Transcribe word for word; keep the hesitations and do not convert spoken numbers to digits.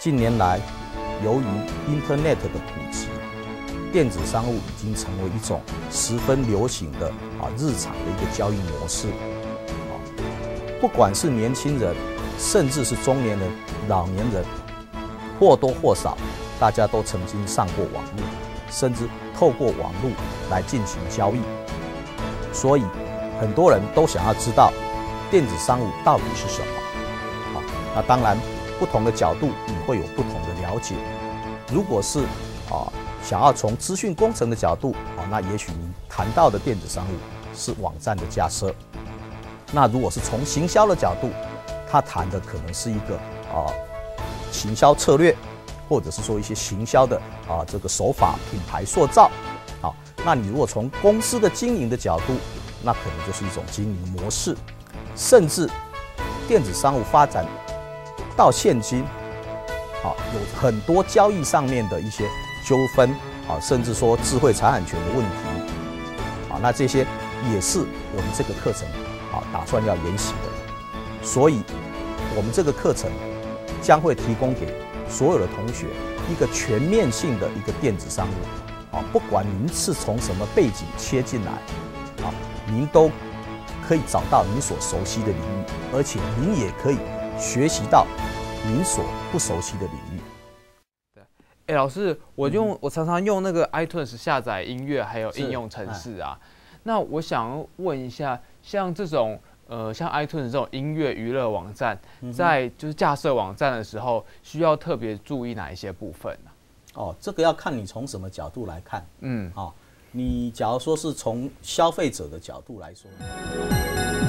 近年来，由于 Internet 的普及，电子商务已经成为一种十分流行的啊日常的一个交易模式。啊，不管是年轻人，甚至是中年人、老年人，或多或少，大家都曾经上过网络，甚至透过网络来进行交易。所以，很多人都想要知道电子商务到底是什么。好，那当然，不同的角度你会有不同的了解。如果是啊想要从资讯工程的角度啊，那也许您谈到的电子商务是网站的架设。那如果是从行销的角度，他谈的可能是一个啊行销策略，或者是说一些行销的啊这个手法、品牌塑造。好，那你如果从公司的经营的角度，那可能就是一种经营模式，甚至电子商务发展到现今，啊有很多交易上面的一些纠纷啊，甚至说智慧财产权的问题啊，那这些也是我们这个课程啊打算要研习的。所以，我们这个课程将会提供给所有的同学一个全面性的一个电子商务啊，不管您是从什么背景切进来啊，您都可以找到您所熟悉的领域，而且您也可以学习到您所不熟悉的领域。 哎，老师，我用、嗯、我常常用那个 iTunes 下载音乐，还有应用程式啊。那我想问一下，像这种呃，像 iTunes 这种音乐娱乐网站，在就是架设网站的时候，需要特别注意哪一些部分呢、啊？ 哦，这个要看你从什么角度来看。嗯，好、哦，你假如说是从消费者的角度来说。